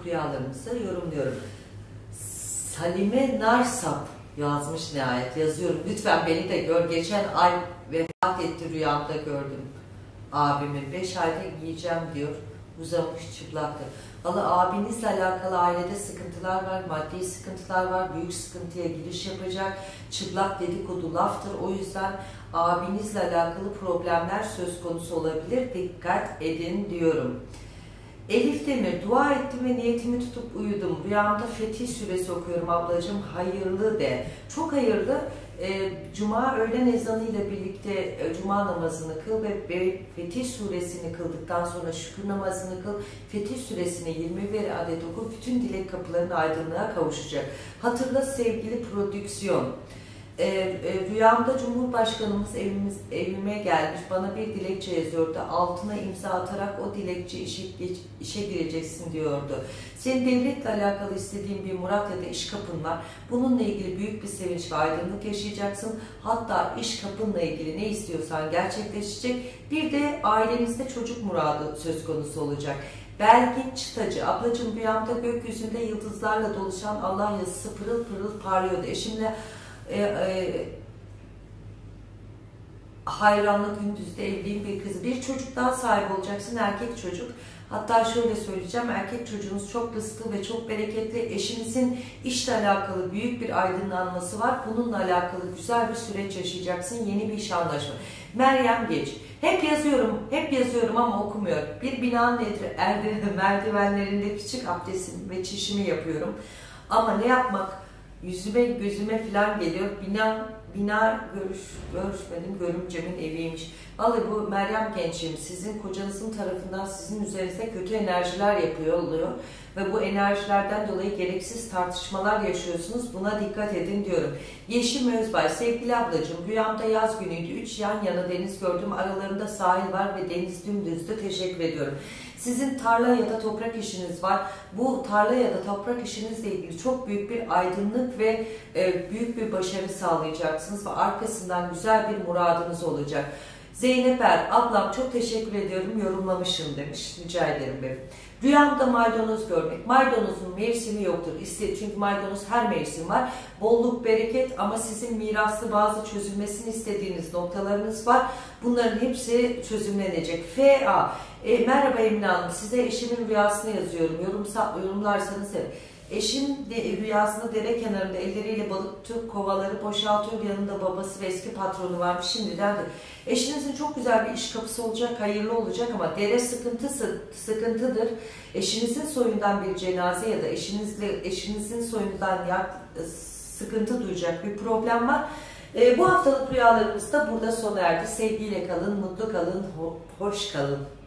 rüyalarımızı yorumluyorum. Salime Narsap yazmış nihayet. Yazıyorum. Lütfen beni de gör. Geçen ay vefat etti, rüyamda gördüm. Abimin 5 ayda giyeceğim diyor. Uzamış, çıplaktı. Valla abinizle alakalı ailede sıkıntılar var, maddi sıkıntılar var, büyük sıkıntıya giriş yapacak. Çıplak dedikodu laftır. O yüzden abinizle alakalı problemler söz konusu olabilir. Dikkat edin diyorum. Elif Demir, dua ettim ve niyetimi tutup uyudum. Rüyamda Fetih Suresi okuyorum ablacığım. Hayırlı de. Çok hayırlı. Cuma öğlen ezanı ile birlikte Cuma namazını kıl ve Fetih Suresini kıldıktan sonra şükür namazını kıl. Fetih Suresini 21 adet oku. Bütün dilek kapılarının aydınlığa kavuşacak. Hatırla sevgili prodüksiyon. Rüyamda Cumhurbaşkanımız evime gelmiş, bana bir dilekçe yazıyordu. Altına imza atarak o dilekçe işe gireceksin diyordu. Senin devletle alakalı istediğin bir murat ya da iş kapın var. Bununla ilgili büyük bir sevinç ve aydınlık yaşayacaksın. Hatta iş kapınla ilgili ne istiyorsan gerçekleşecek. Bir de ailenizde çocuk muradı söz konusu olacak. Belgin Çıtacı, ablacığım rüyamda gökyüzünde yıldızlarla doluşan Allah yazısı pırıl pırıl parlıyordu. Eşimle hayranlık gündüzde evliyim bir kızı. Bir çocuk daha sahip olacaksın, erkek çocuk. Hatta şöyle söyleyeceğim, erkek çocuğunuz çok rızklı ve çok bereketli. Eşinizin işle alakalı büyük bir aydınlanması var. Bununla alakalı güzel bir süreç yaşayacaksın. Yeni bir iş anlaşma. Meryem Geç. Hep yazıyorum ama okumuyor. Bir binanın merdivenlerinde küçük abdestim ve çişimi yapıyorum. Ama ne yapmak? Yüzüme gözüme falan geliyor. Bina görüşmedim. Görümcemin eviymiş. Vallahi bu Meryem Genç'im, sizin kocanızın tarafından sizin üzerinize kötü enerjiler yapıyor oluyor. Ve bu enerjilerden dolayı gereksiz tartışmalar yaşıyorsunuz. Buna dikkat edin diyorum. Yeşim Özbay, sevgili ablacığım, rüyamda yaz günüydü. 3 yan yana deniz gördüm. Aralarında sahil var ve deniz dümdüzdü. Teşekkür ediyorum. Sizin tarla ya da toprak işiniz var. Bu tarla ya da toprak işinizle ilgili çok büyük bir aydınlık ve büyük bir başarı sağlayacaksınız ve arkasından güzel bir muradınız olacak. Zeynep Er, ablam çok teşekkür ediyorum, yorumlamışım demiş. Rica ederim benim. Rüyamda maydanoz görmek. Maydanozun mevsimi yoktur. Çünkü maydanoz her mevsim var. Bolluk, bereket ama sizin miraslı bazı çözülmesini istediğiniz noktalarınız var. Bunların hepsi çözümlenecek. F.A. Merhaba Emine Hanım, size eşimin rüyasını yazıyorum. Yorumlarsanız evet. Eşim rüyasında dere kenarında elleriyle balık kovaları boşaltıyor. Yanında babası ve eski patronu varmış. Şimdiden de eşinizin çok güzel bir iş kapısı olacak, hayırlı olacak ama dere sıkıntıdır. Eşinizin soyundan bir cenaze ya da eşinizin soyundan sıkıntı duyacak bir problem var. Bu haftalık rüyalarımız da burada sona erdi. Sevgiyle kalın, mutlu kalın, hoş kalın.